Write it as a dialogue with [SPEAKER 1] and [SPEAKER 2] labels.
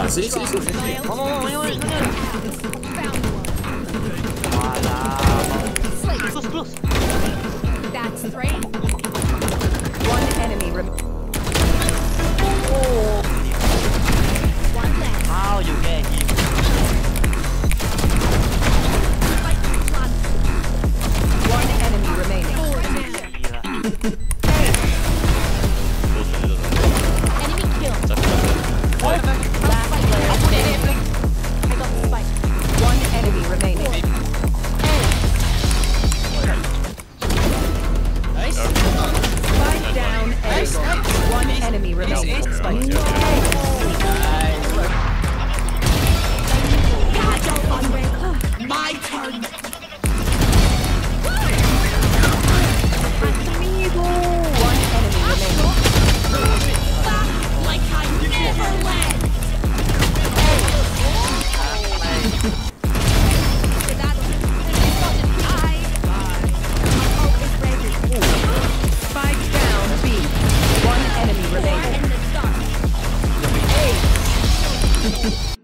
[SPEAKER 1] Sì, sì, sì, sì.
[SPEAKER 2] That's three. One enemy remaining. One left.
[SPEAKER 3] How you get him?
[SPEAKER 2] One enemy remaining. Enemy killed. Last player standing. I got the spike. One enemy remaining. Spike down. One enemy remaining. Spike.
[SPEAKER 4] My turn.
[SPEAKER 2] One enemy remaining.
[SPEAKER 4] Like I never left.
[SPEAKER 2] Spike down. B. One enemy remaining.